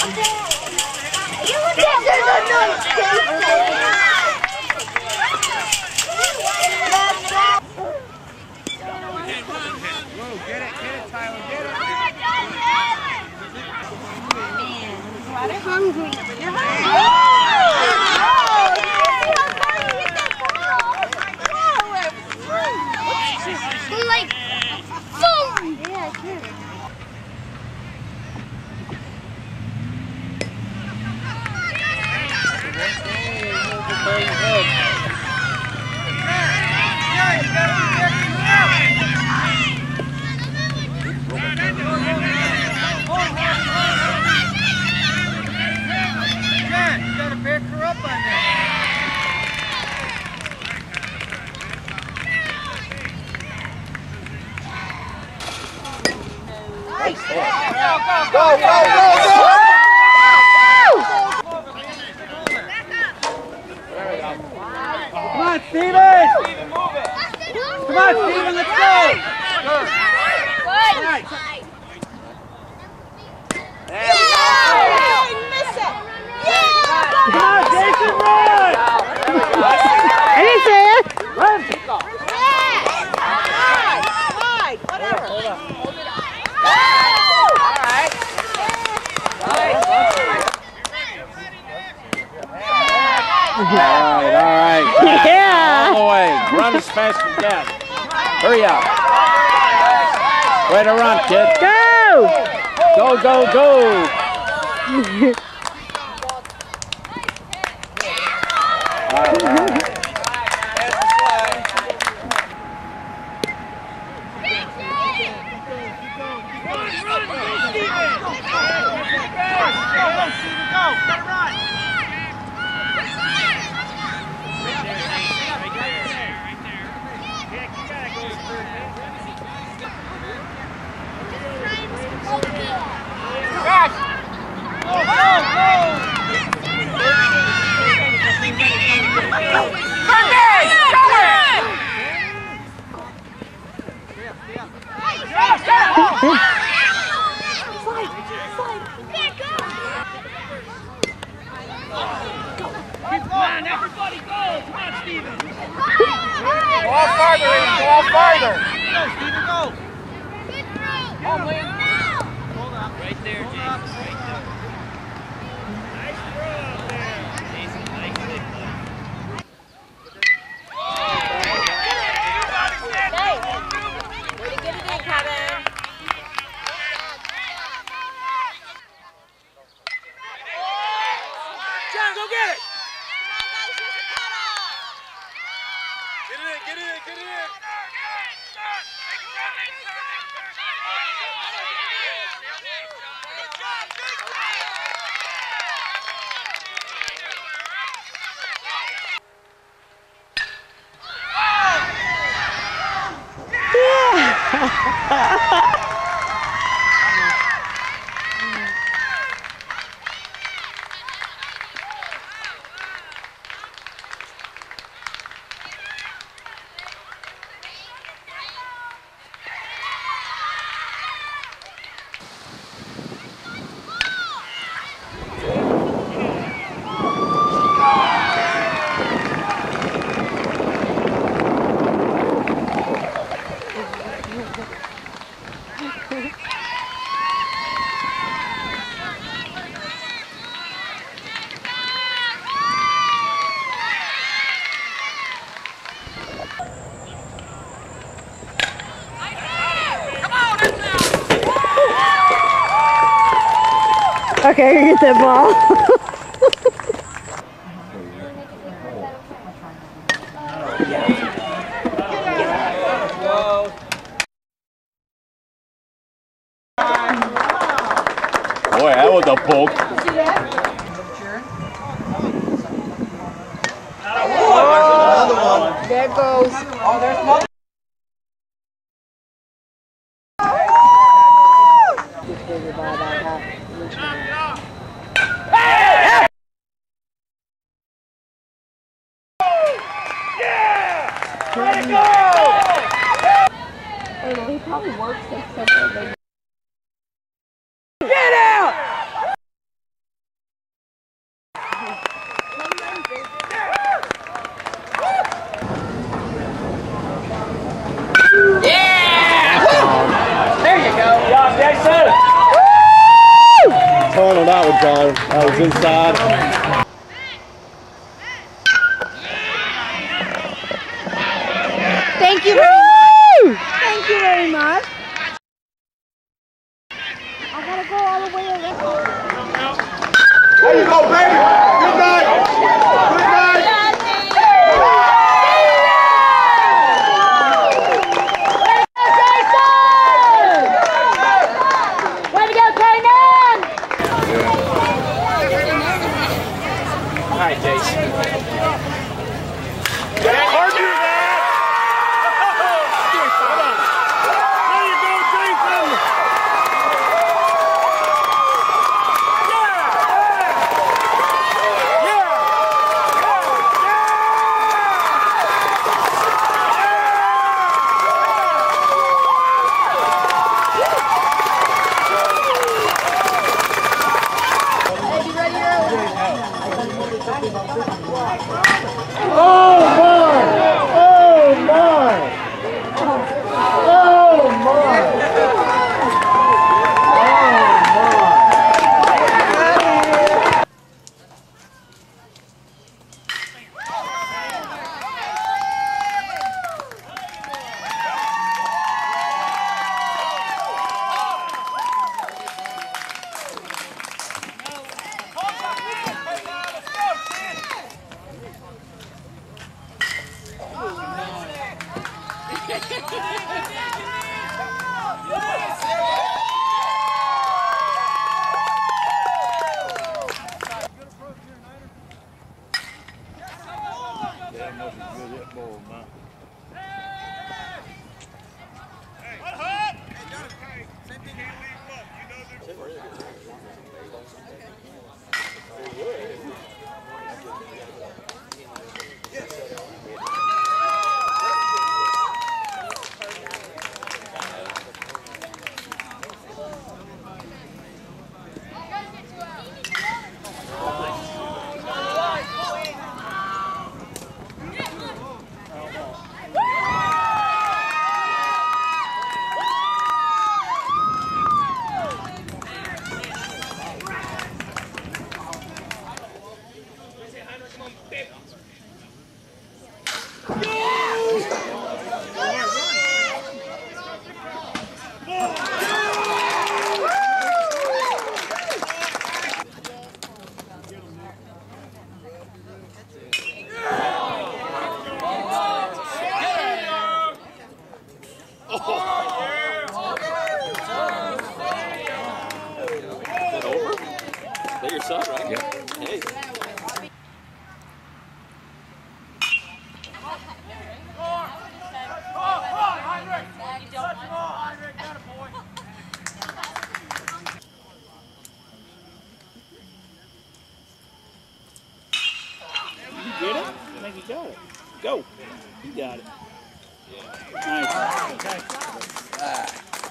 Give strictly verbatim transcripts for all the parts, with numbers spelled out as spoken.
Go, go, go, go! Come on, Steven! Come on, Steven, let's go! Good. Nice. There we go. Miss it! Come on, Jason, run! I didn't say it. Run! Slide, whatever. Hold on. All right, all right. Yeah. All the way. Run as fast as you can. Hurry up. Way to run, kid. Go! Go, go, go. All right, all right. Everybody go! Come on, Steven! Go off farther, Aiden. Go off farther. Go, Steven, go! Home, Liam. Right there, Jason. Right there. Nice throw out there. Jason, nice thing. Way to get it in, Kevin. John, go get it! Get it in, get it in, get it in! Okay, you get that ball. Boy, that was a poke. Another one. There goes. Oh, there's more. He probably works at something. Get out! go. That was inside. Thank you very much. Thank you very much. I gotta go all the way around. There you go, baby. Good night. Good night. Way to go, Kanan! All right, Jason. Argue that! There you go, Jason! Yeah! That your son, right? Yeah. Hey. You get it? I think you got it. Go. You got it. Nice. Ah.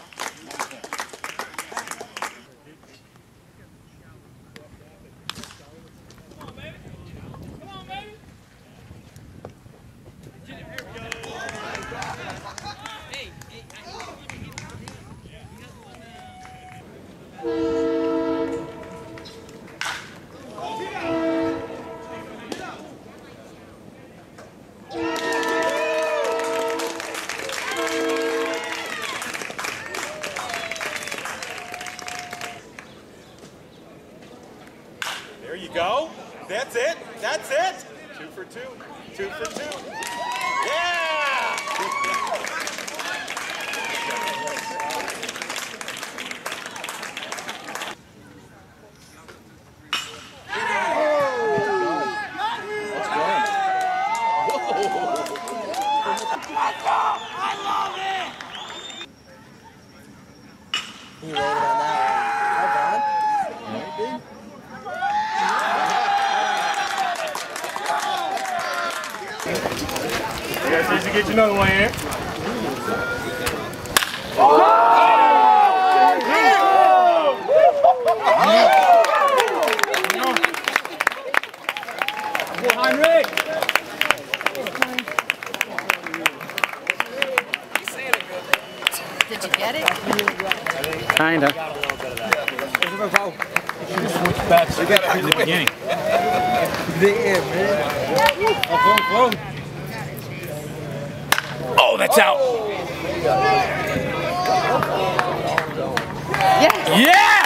There you go. That's it. That's it. Two for two. Two for two. Yeah! He waited on that one. Hold on. You guys need to get you another one in. Heinrich! Did you get it? Kinda. There's a Switch bats in the beginning. Oh, that's out. Yeah. Yeah.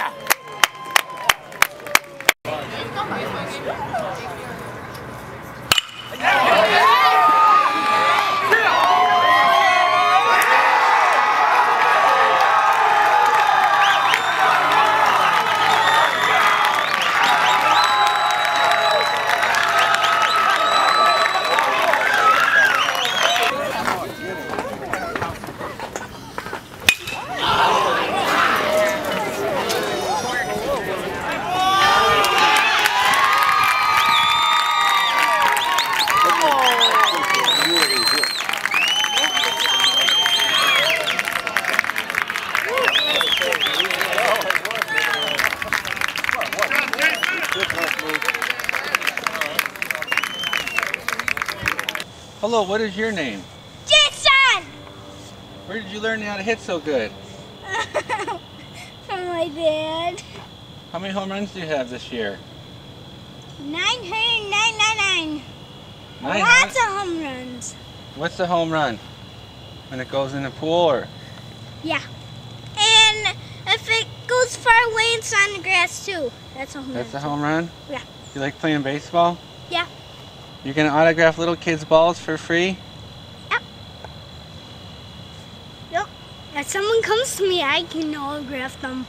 Hello, what is your name? Jason! Where did you learn how to hit so good? From my dad. How many home runs do you have this year? nine hundred ninety-nine. Nine Lots hun- of home runs. What's the home run? When it goes in the pool or? Yeah. And if it goes far away, it's on the grass too. That's a home That's a run. home run? Yeah. You like playing baseball? Yeah. You're gonna autograph little kids' balls for free? Yep. Yep. If someone comes to me, I can autograph them.